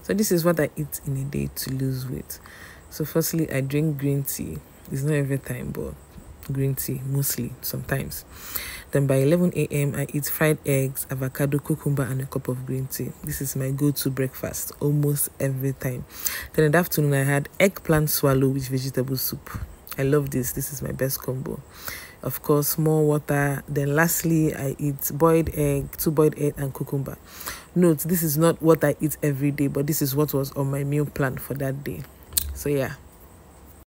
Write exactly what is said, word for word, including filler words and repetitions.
So this is what I eat in a day to lose weight. So firstly, I drink green tea. It's not every time, but green tea mostly, sometimes. Then by eleven a m I eat fried eggs, avocado, cucumber, and a cup of green tea. This is my go-to breakfast almost every time. Then in the afternoon, I had eggplant swallow with vegetable soup. I love this. This is my best combo. Of course, more water. Then lastly, I eat boiled egg, two boiled egg, and cucumber. Note, this is not what I eat every day, but this is what was on my meal plan for that day. So yeah.